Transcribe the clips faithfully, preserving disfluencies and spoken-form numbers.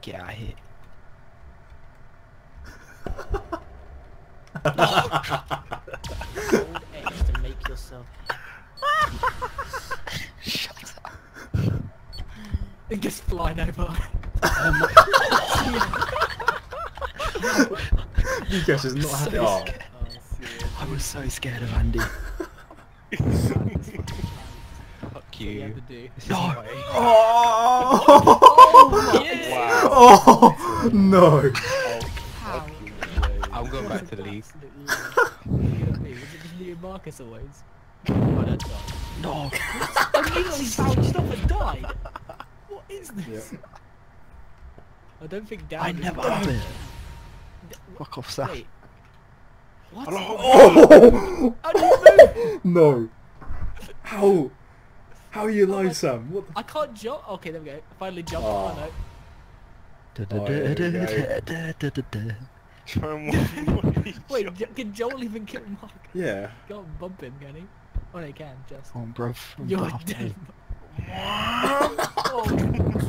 Get out of here. Hold X to make yourself. Shut up. It gets flying over. Mikash is not So happy. Oh. scared. Oh, seriously. I was so scared of Andy. Fuck What you you. have to do. No. Oh. Oh, yes. Wow. Oh no. Oh, How? fucking way. I'm going back to the league. Absolutely. Was it just Liam Marcus always? Oh, that's gone. No. Immediately bounced off and died. What is this? Yeah. I don't think down. I is- never have it. Fuck off, Saf. Wait. What? Oh How do you move? no. How? How are you alive, my- Sam? What the? I can't jump. Okay, there we go. I finally jumped. Oh. Oh, no. Oh, there we go. Try and walk- walk each Wait, other. Jo- can Joel even kill Mark? Yeah. Go and bump him, can he? Oh, no, he can. Just. Come on, bruv. I'm You're half dead. dead. Oh,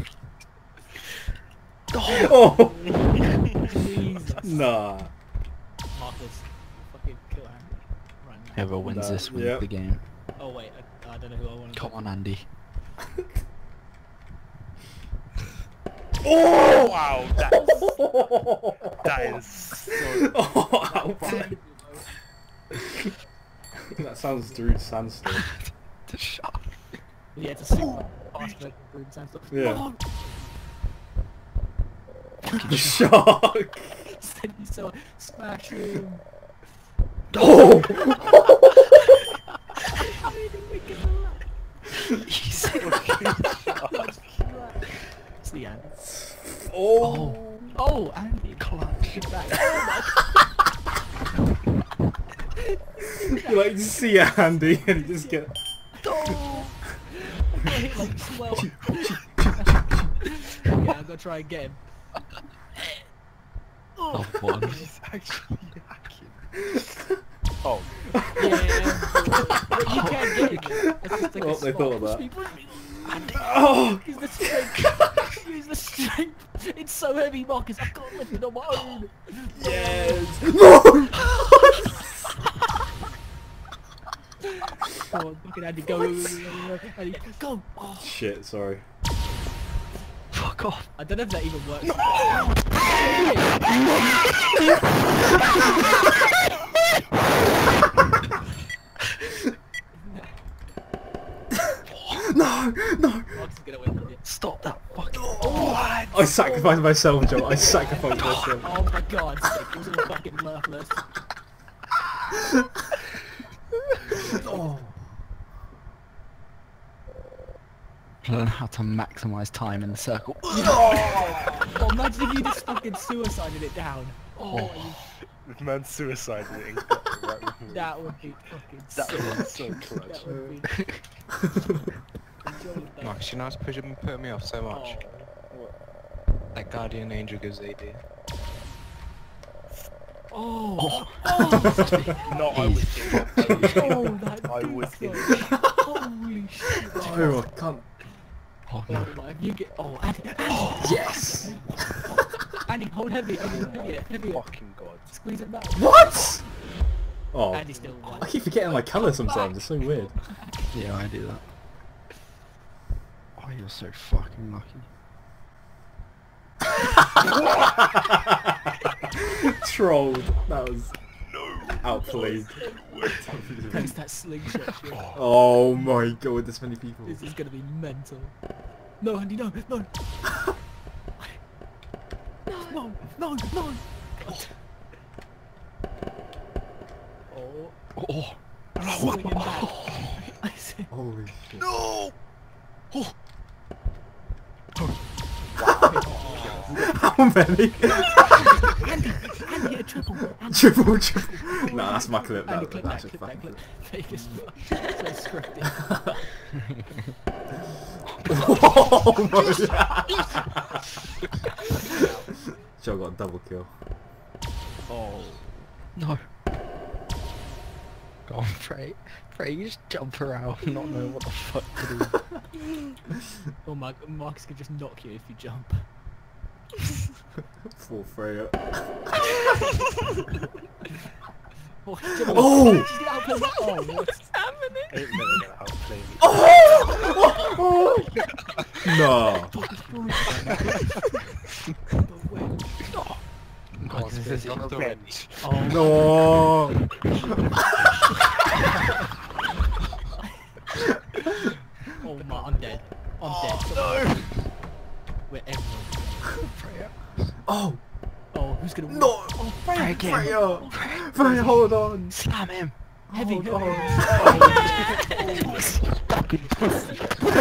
Oh. Jesus. Nah. Marcus, fucking kill Andy. Right now. Whoever wins Nah, this wins yep. the game. Oh wait, I, I don't know who I want to. Come on, Andy. Oh. Wow, that's, that is so... Oh, how funny. That sounds through sandstorm. The shark. Yeah, it's a super fast version of Brood Sandstorm. Yeah. Oh, The shark. send you so smash him. Oh. Easy. It's the Andy. Oh. Oh, Andy. Clutch. Get back. Oh You like to see Andy and you just get. no. I got hit like twelve. Yeah, I'm gonna try and get him. Oh, one. He's actually hacking. Oh, Yeah. But you can't get him. It's just like Well, a they spot. thought of Push that. me, push me. Oh. Use the strength. Use the strength. It's so heavy, Marcus. I can't lift it on my own. Yes. No. Come on, fucking Andy, go. Andy, go. Oh, Shit. Sorry. Fuck off. I don't know if that even works. No. No. Marcus is gonna win. Yeah. Stop that fucking... I sacrificed myself, Joe. I sacrificed myself. Oh my god, it was all fucking worthless. Oh. Learn how to maximise time in the circle. Oh, imagine if you just fucking suicided it down. Oh, this man's suicided and got the right move. that would be fucking That sick. was so clutch. That would be... Marcus, you know what's putting put me off so much? That guardian angel gives A D. Oh, oh, No, I was thinking. oh, that I big was thing. thinking. Holy shit. Oh, I can't. Oh, Oh no. my, you get, oh, Andy, Andy, Yes. Andy, hold heavy, Andy, heavy, heavy, Fucking god. squeeze it back. What? Oh. Andy still won. I keep forgetting my colour sometimes. It's so weird. Yeah, I do that. Oh, you're so fucking lucky. Trolled. That was outplayed. Thanks that slingshot shit. Oh my god, there's many people. This is gonna be mental. No, Andy, no, no. No, no, no. Oh, Oh, swinging back. I see. Holy shit. no! How many? Andy, Andy, a triple. Andy, Triple, triple. Nah, that's my clip. Andy, That, clip that's that, a clip that, fucking clip. clip. Fake as fuck. So scripted. Oh my god. Joe got a double kill. Oh. No. Go on, Frey. Frey, you just jump around and not know what the fuck to do. Oh my, Marcus could just knock you if you jump. Poor Freya. Oh! Oh! She's gonna outplay me. Oh, what's Ain't never gonna outplay me. No. Oh, this is on the bench. Oh, No. oh my, I'm dead. I'm dead. No! We're everyone. Freya. Oh. Oh, who's gonna win? No. Oh, Freya. Break him. Freya. Freya, hold on. Slam him. Heavy, Hold heavy. on. Fucking pussy.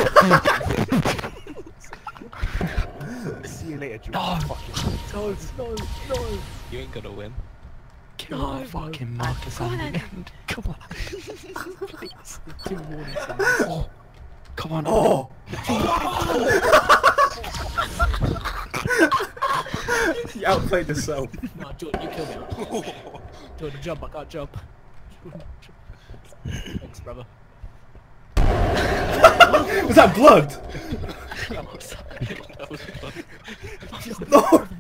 See you later, Drew. No. Fucking No, no, no. You ain't gonna win. Kill No, the fucking no. Marcus Go on on the then. end. Come on. Please. Two warning signs. Oh. Come on. Oh. He outplayed herself. No, Jordan, you kill me. Jordan, jump. I can't jump. Thanks, brother. Was that blood? That was that was fun. No.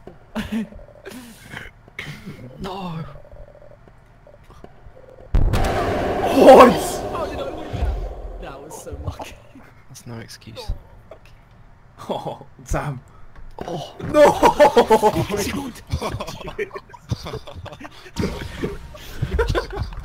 No. What? How did I win that? That was so lucky. That's no excuse. Oh, damn. Oh. No. Jordan.